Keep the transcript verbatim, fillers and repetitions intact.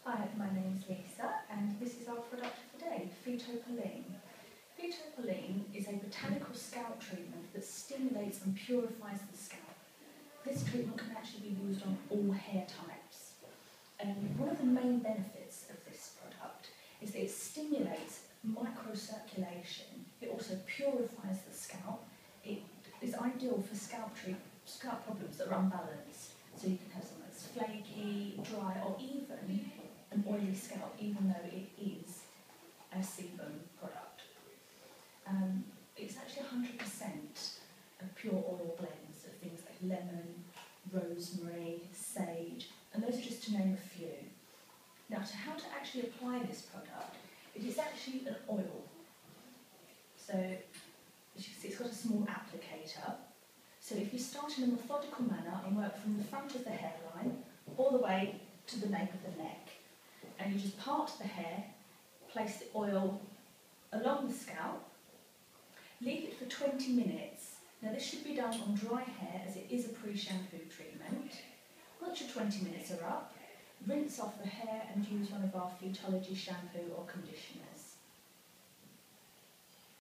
Hi, my name is Lisa and this is our product for today, Phytopoline. Phytopoline is a botanical scalp treatment that stimulates and purifies the scalp. This treatment can actually be used on all hair types. And one of the main benefits of this product is that it stimulates microcirculation. It also purifies the scalp. It is ideal for scalp treat, scalp problems that are unbalanced. So you can have something that's flaky, dry, or even an oily scalp, even though it is a sebum product. Um, it's actually one hundred percent of pure oil blends of things like lemon, rosemary, sage, and those are just to name a few. Now, to how to actually apply this product, it is actually an oil. So, as you can see, it's got a small applicator. So if you start in a methodical manner and work from the front of the hairline all the way to the nape of the neck, and you just part the hair, place the oil along the scalp, leave it for twenty minutes. Now this should be done on dry hair as it is a pre-shampoo treatment. Once your twenty minutes are up, rinse off the hair and use one of our Phytology shampoo or conditioners.